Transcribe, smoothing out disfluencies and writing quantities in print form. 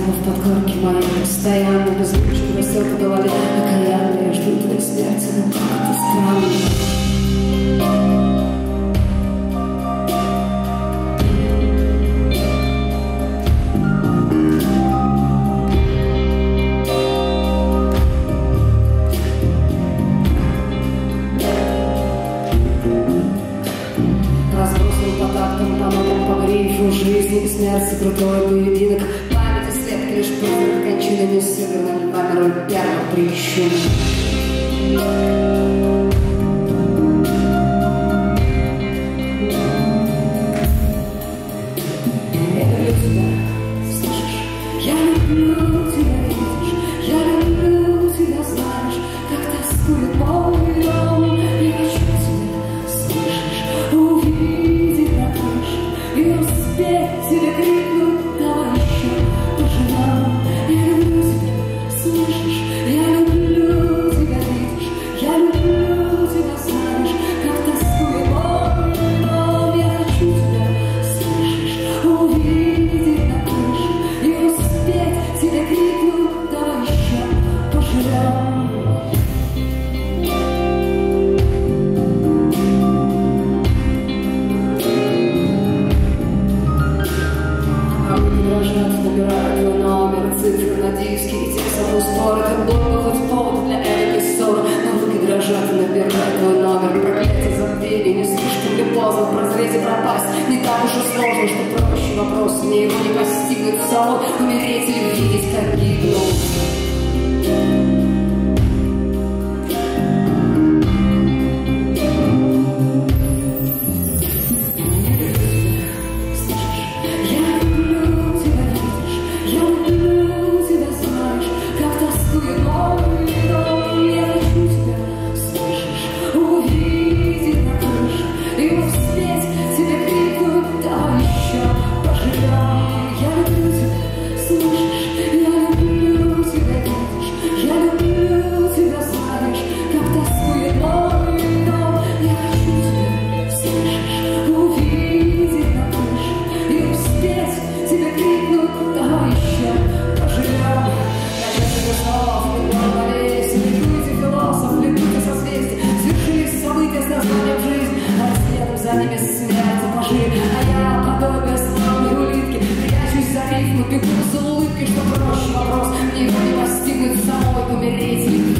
этого в подкорке моей постоянно беззвучно растет в голове. Окаянно я жду твоей смерти, но как это странно. Жизни и смерти, крутой поединок. Память и слепки лишь призрак кончины, не сыгранный вами роль первого причин. Я люблю тебя, слышишь? Я люблю тебя, видишь? Я люблю тебя, знаешь, как тоскует мой дом. Я хочу тебя, слышишь? Увидеть на крыше и успеть тебе крикнуть, давай еще пожелаю. Я люблю тебя, слышишь? Я люблю тебя, видишь? Я люблю тебя, знаешь, как тоскует мой дом. Я хочу тебя, слышишь? Увидеть на крыше и успеть тебе крикнуть, давай еще пожелаю. Набираю твой номер, цифры на диске и текст от устора. Как долго хоть повод для этой ссоры. Но руки дрожат и набираю твой номер. Проклятие забвения, не слишком ли поздно прозреть и пропасть? Не так уж и сложно, что проще вопрос. Мне его не постигнуть самой, умереть или видеть, как гибну. За ними смеются пажи, а я подобие славной улитки, прячусь за рифму, бегу за улыбкой, что проще вопрос. Мне его не постигнуть самой, умереть.